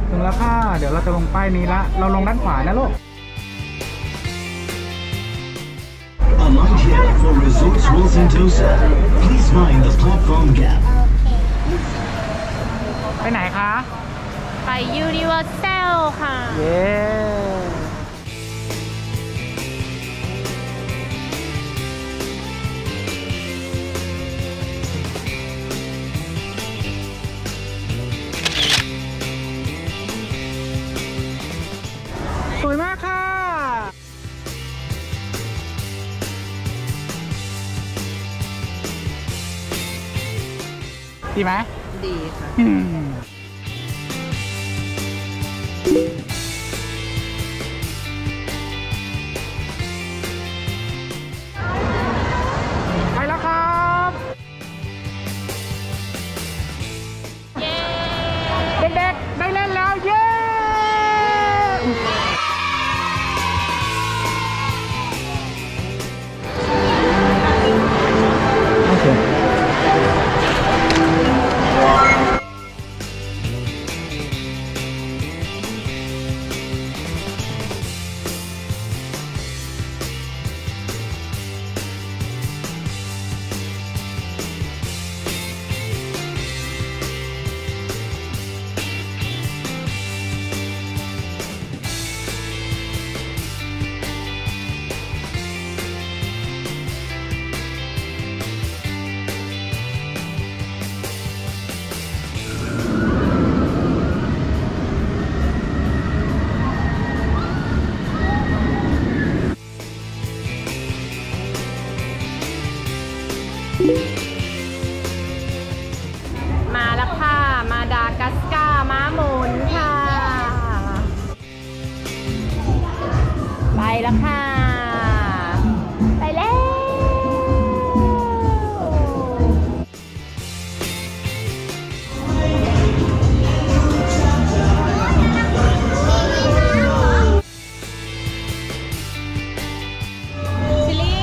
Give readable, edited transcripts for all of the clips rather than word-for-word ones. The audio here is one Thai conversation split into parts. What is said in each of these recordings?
ถึงแล้วค่ะเดี๋ยวเราจะลงป้ายนี้ละเราลงด้านขวานะลูก Alight here for Resorts World Sentosa. Please mind the platform gap. ไปไหนคะไป Universal ค่ะเย้สวยมากค่ะดีไหมดีค่ะไปแล้วครับเย้เด็กๆได้เล่นแล้วเย้มาแล้วค่ะมาดากัสการ์ม้าหมุนค่ะไปแล้วค่ะไปแล้วชิลลี่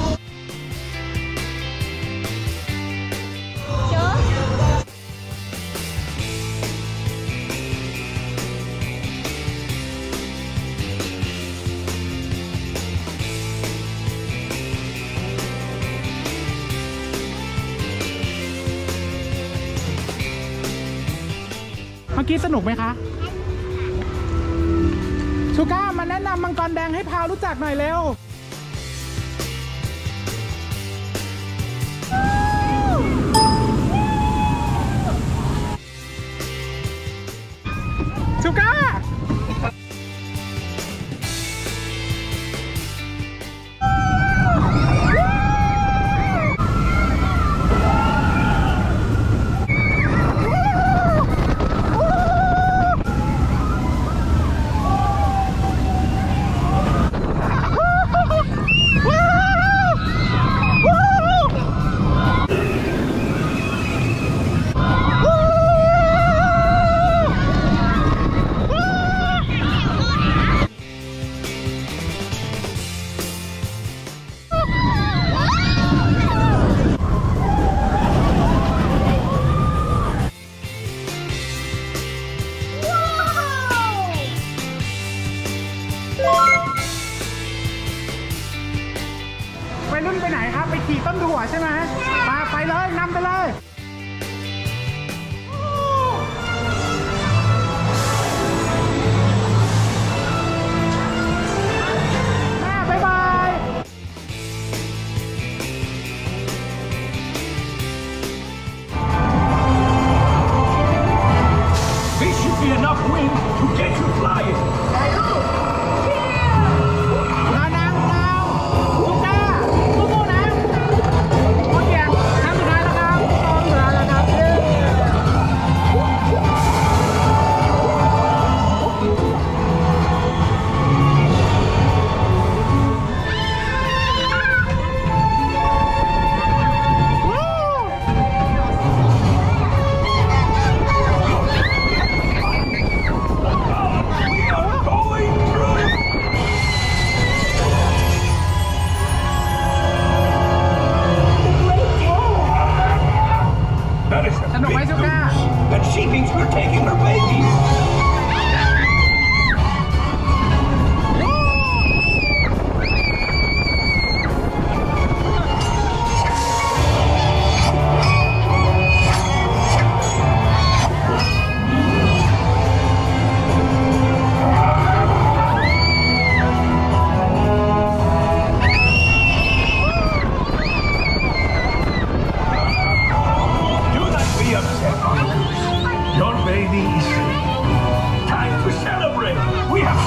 เมื่อกี้สนุกไหมคะชูก้ามาแนะนำมังกรแดงให้พาวรู้จักหน่อยเร็วชูก้าไปรุ่นไปไหนครับไปขี่ต้นถั่วใช่ไหมไปเลยนำไปเลยบ๊ายบาย This should be enough wind to get you flying. นุกไหมชูก้า And she thinks we're taking her babies. babies. Time to celebrate. We have.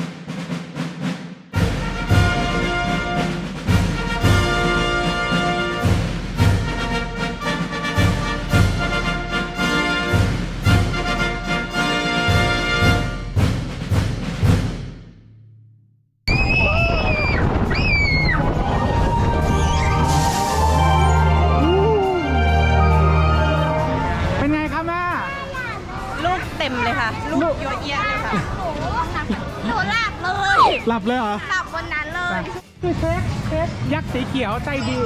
เป็นไงครับแม่ลูกเต็มเลยค่ะ ลูกเยอะแยะเลยค่ะหนูหลับเลยหลับเลยเหรอหลับบนนั้นเลยคือเค้กยักษ์สีเขียวใจดี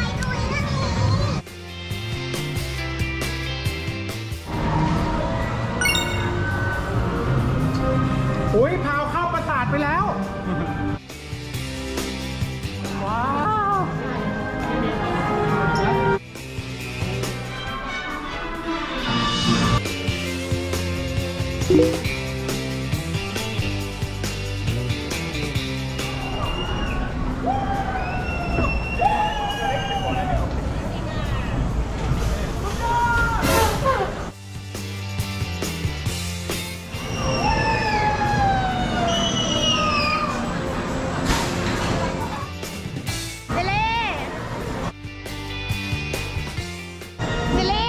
อุ้ยพาวเข้าปราสาทไปแล้ว ว้าวซิลี่ซิลี่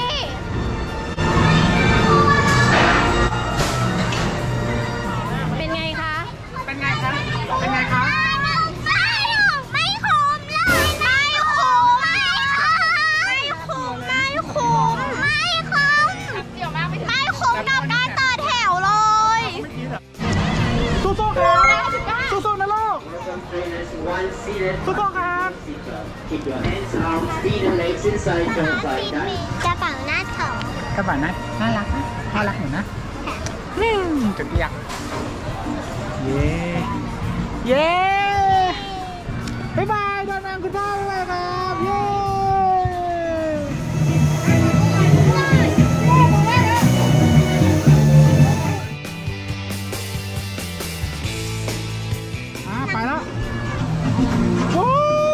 เป็นไงคะเป็นไงคะ เป็นไงคะไม่คุ้มเลยไม่คุ้มไม่คุ้มไม่คุ้มไม่คุ้มไม่คุ้มกับการต่อแถวเลยสู้ๆครับสู้ๆนะลูก สู้ๆครับ Keep your hands, arms, feet, and legs inside, just like that. กระเป๋าหน้าท้องกระบะนะน่ารักนะน่ารักเหมือนนะจุดเรียกเย้ เย้ บ๊ายบายตอนนั้นคุณพ่อบ๊ายบายครับ เย้ ไปแล้วโอ้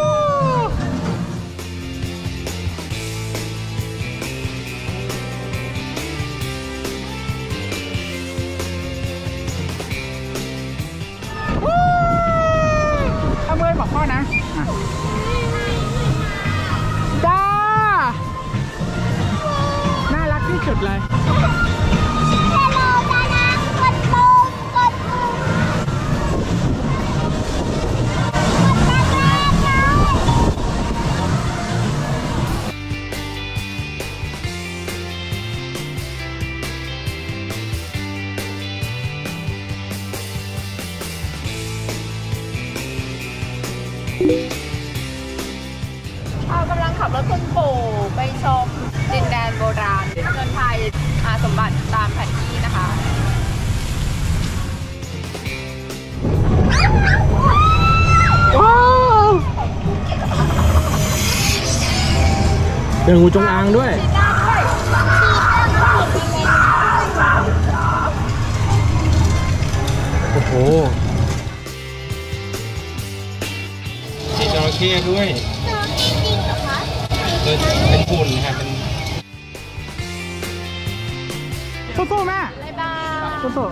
เอามือบอกพ่อนะจ้าน่ารักที่สุดเลยกำลังขับรถคุณปู่ไปชมดินแดนโบราณเมืองไทยสมบัติตามแผนที่นะคะว้าวเจองูจงอางด้วย โอ้โหมีจระเข้ด้วยเป็นหุ่นค่ะเป็นสู้ๆแม่บ๊ายบายสู้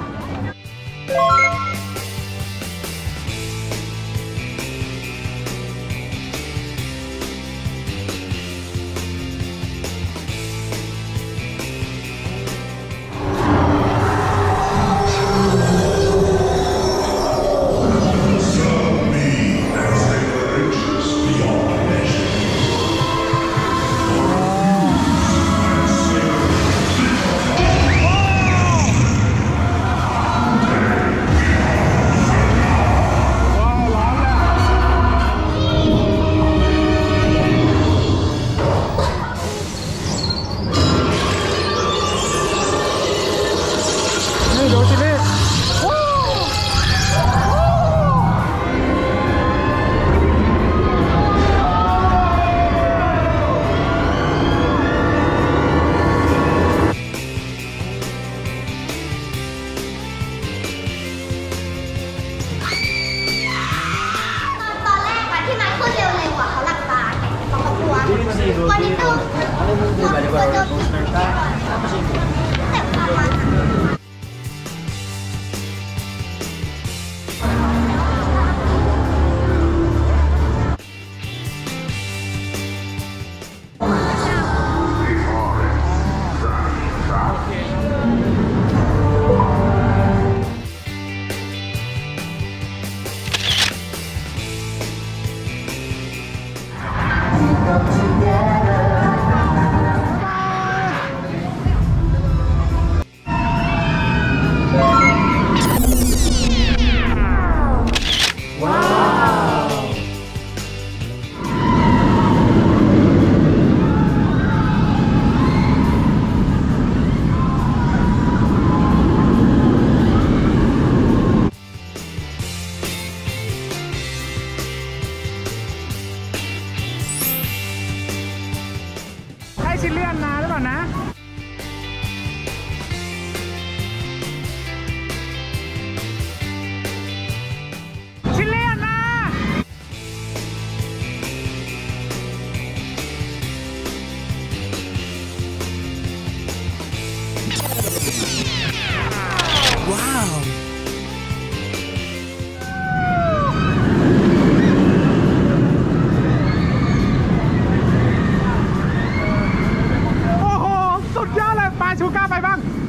ๆนี่ดูสินี่ว้าวตอนแรกอะที่มันขึ้นเร็วๆกว่าเขาหลับตาเขากลัวคนที่ต้องกลัวโดนผีแต่ความมัน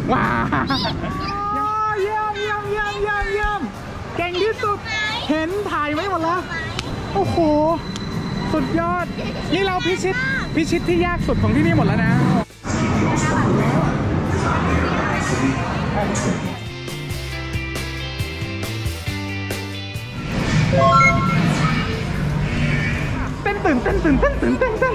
ว้าวเยี่ยมเยี่ยมเยี่ยมเยี่ยมเยี่ยมเก่งที่สุดเห็นถ่ายไว้หมดแล้วโอ้โหสุดยอดนี่เราพิชิตที่ยากสุดของที่นี่หมดแล้วนะเต้นตื่นทำไมไม่ได้หลอกเด็กมา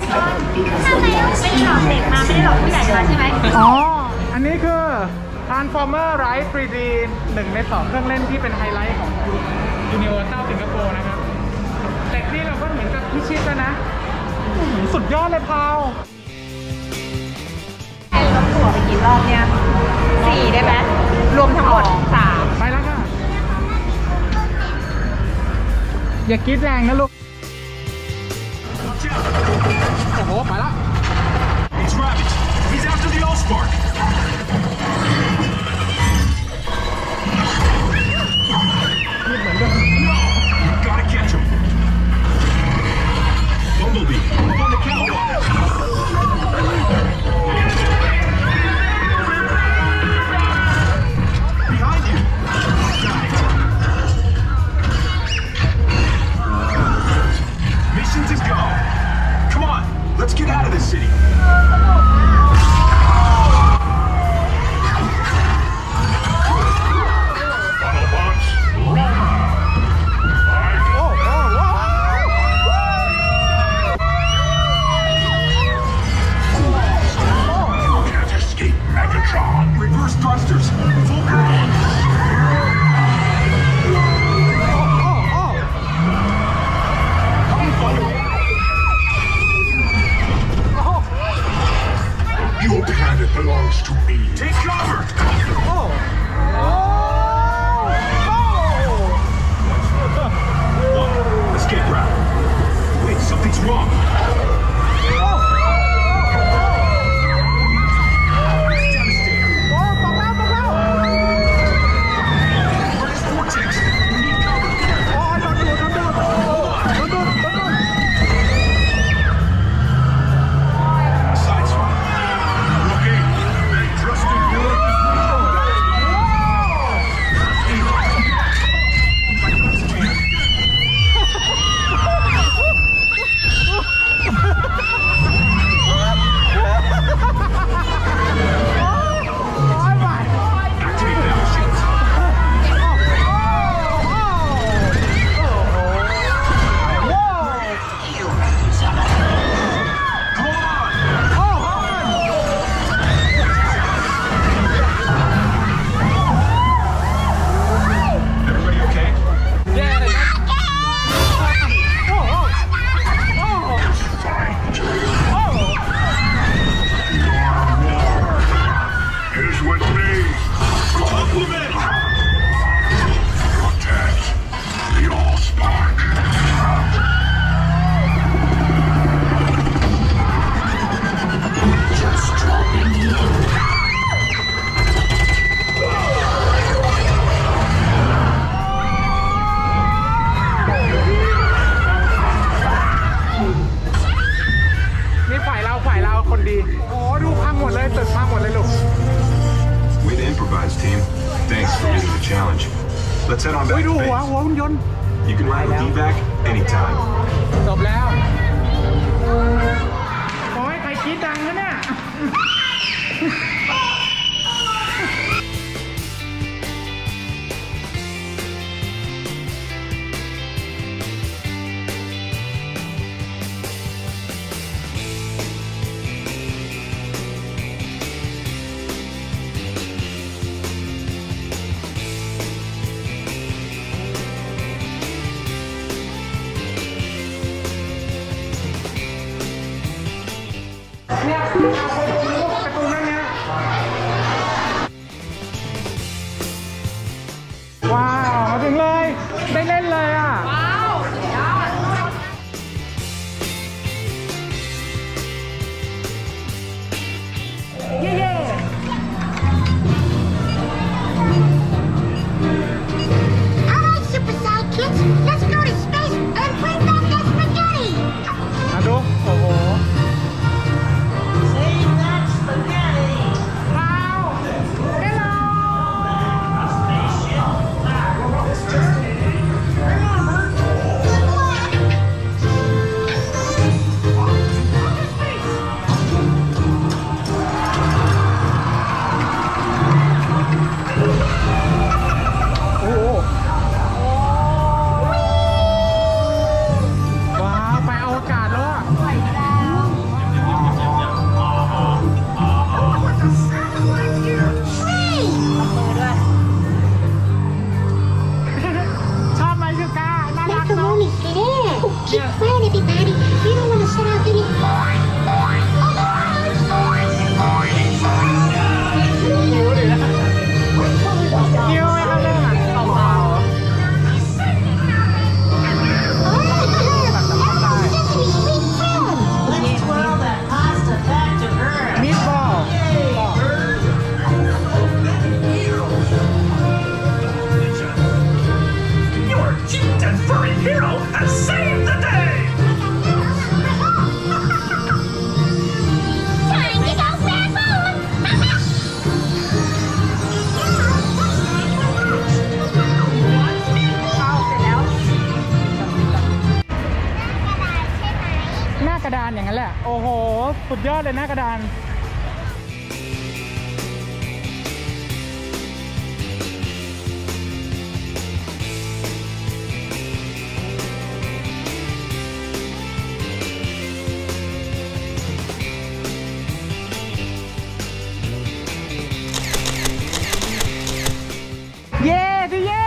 ไม่ได้หลอกผู้ใหญ่มาใช่ไหมอ๋ออันนี้คือ Transformer Ride 3D 1 ใน 2 เครื่องเล่นที่เป็นไฮไลท์ของ Universal สิงคโปร์นะครับแต่นี่เราก็เหมือนกับพิชิตแล้วนะสุดยอดเลยพาวรวมตั๋วไปกี่รอบเนี่ย4ได้ไหมรวมทั้งหมด3 ไปแล้วค่ะอย่ากรี๊ดแรงนะลูกโอ้โหไปแล้ว It's Rabbit. He's after the Allspark. Gotta catch him. Bumblebee, up on the catwalk. Behind you. Got it. Mission to go. Come on, let's get out of this city. Reverse thrusters, full power. Your planet belongs to me. Take cover. Escape route. Wait, something's wrong. Let's head on back to base. You can ride with evac anytime. จบแล้วโอ้ยใครคิดดังนะเนี่ยเนี่ยการ์ตูนเรื่องนี้สุดยอดเลยนะกระดาน เย้ที่เย้